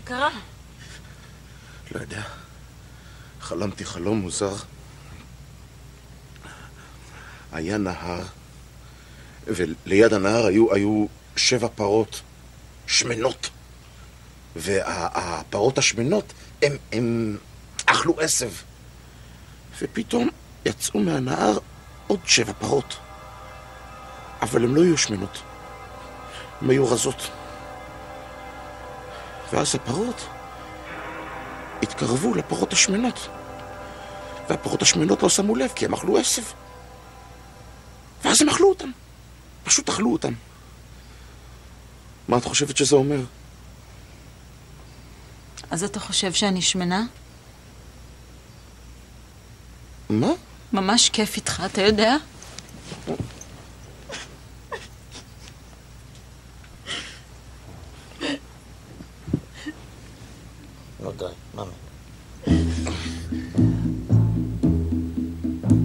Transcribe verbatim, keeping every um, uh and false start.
קרה? לא יודע. חלמתי חלום מוזר. היה נהר, וליד הנהר היו, היו שבע פרות שמנות. והפרות השמנות, הם, הם אכלו עשב. ופתאום יצאו מהנהר עוד שבע פרות. אבל הם לא היו שמנות. הם היו רזות. ואז הפרות התקרבו לפרות השמנות. והפרות השמנות לא שמו לב, כי הם אכלו עשב. ואז הם אכלו אותם. פשוט אכלו אותם. מה את חושבת שזה אומר? אז אתה חושב שאני שמנה? מה? ממש כיף איתך, אתה יודע? לא די, מאמי.